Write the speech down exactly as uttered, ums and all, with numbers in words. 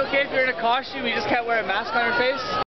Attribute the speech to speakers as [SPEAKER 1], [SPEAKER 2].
[SPEAKER 1] okay if you're in a costume, you just can't wear a mask on your face?